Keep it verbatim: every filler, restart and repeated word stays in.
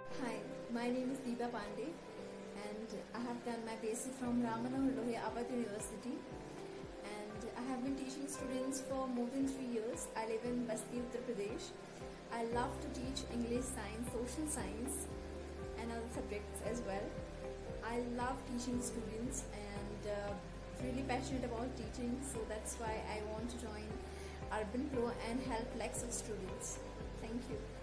Hi, my name is Deepa Pandey and I have done my basic from Awas University, and I have been teaching students for more than three years. I live in Bast, Uttar Pradesh. I love to teach English, science, social science and other subjects as well. I love teaching students and uh, really passionate about teaching, so that's why I want to join Urban Pro and help lakhs of students. Thank you.